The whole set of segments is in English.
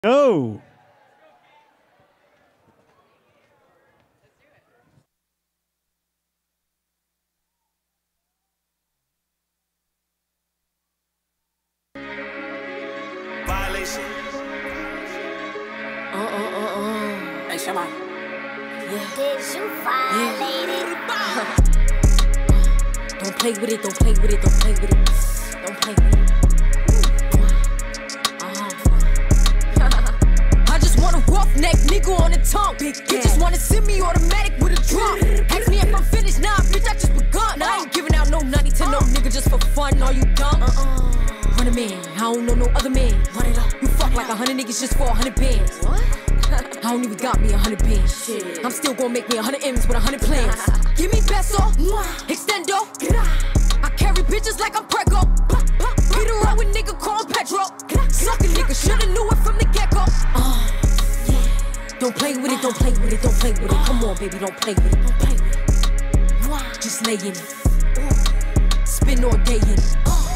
No. Violation. Hey, Shama. Yeah. Did you violate it? Don't play with it, don't play with it, don't play with it. Don't play with it. I just want a roughneck nigga on the tongue. You just wanna send me automatic with a drum. Ask me if I'm finished, nah, bitch, I just begun. I ain't giving out no nutty to no nigga just for fun. Are you dumb? Run a man, I don't know no other man. Run it up. You fuck like 100 niggas just for 100 bands. What? I don't even got me 100 bands. Shit. I'm still gonna make me 100 M's with 100 plans. Give me peso, extendo. I carry bitches like I'm Prego. Hit her out with nigga called Petro. Suck a nigga, shoulda knew it from the get-go. Don't play with it, don't play with it, don't play with it. Come on, baby, don't play with it, don't play with it. Just lay in it. Spend all day in it.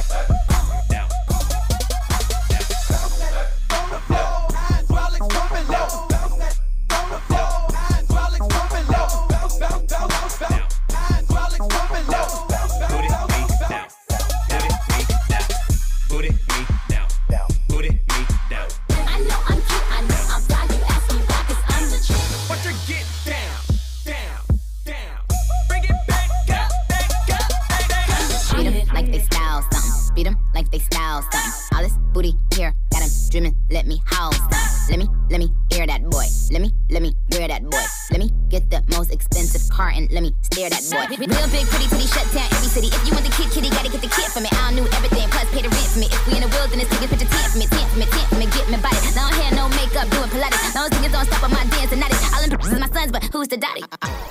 Let me house them. Let me hear that boy. Let me wear that boy. Let me get the most expensive car and let me stare that boy. Real big pretty titty shut down every city. If you want the kid, kitty, gotta get the kid for me. I don't know everything, plus pay the rent for me. If we in the wilderness, take a picture, tent for me, tent for me, tent for me, get me body. Long hair, no makeup, doing Pilates. Those niggas don't stop on my dance and not it. All them is my sons, but who's the daddy?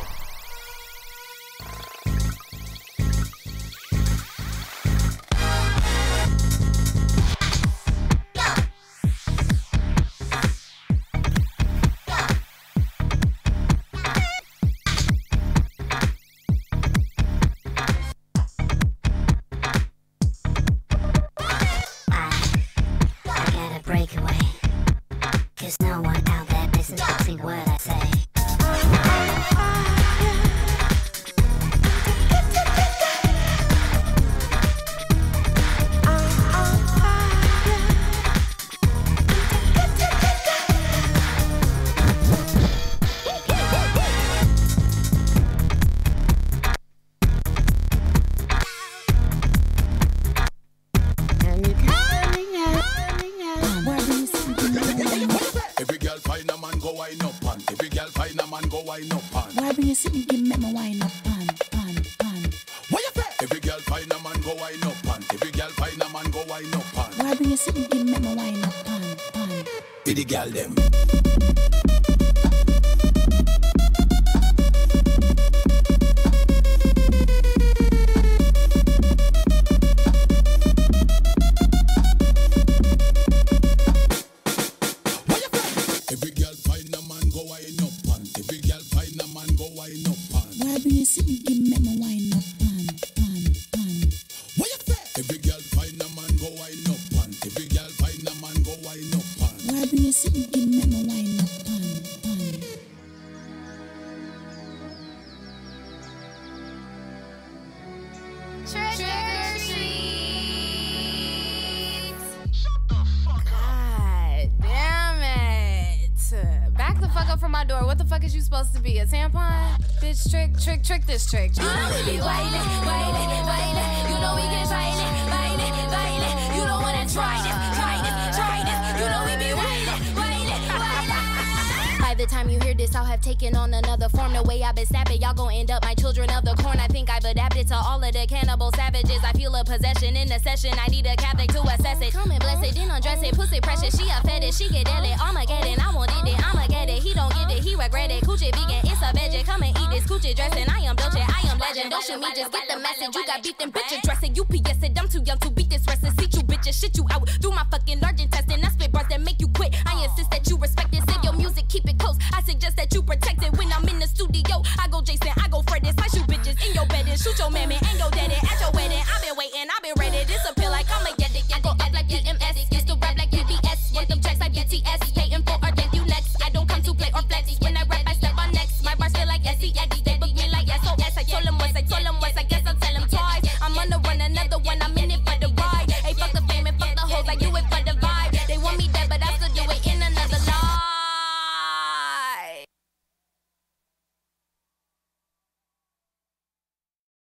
Trick this trick. You know we be wildin', wildin', wildin'. You know we get violent, violent, violent. You don't wanna try this, try this, try this. You know we be wildin', wildin', wildin'. By the time you hear this, I'll have taken on another form. The way I've been snapping, y'all gon' end up my children of the corn. I think I've adapted to all of the cannibal savages. I feel a possession in the session. I need a Catholic to assess it. Come and bless it, then undress it. Pussy precious, she a fetish. She get deadly. Armageddon, I want it, I'ma get it. He don't get it, he regret it. Coochie vegan, it's a veggie. Come and eat this coochie dressing. I am Dolce, I am legend. Don't shoot me, just get the message. You got beat them bitches dressing. UPS it, I'm too young to beat this wrestling. See you bitches, shit you out through my fucking large intestine. I spit bars that make you quit. I insist that you respect this. In your music, keep it close. I suggest that you protect it. When I'm in the studio, I go Jason, I go Fred. I shoot bitches in your bed and shoot your mammy and your daddy.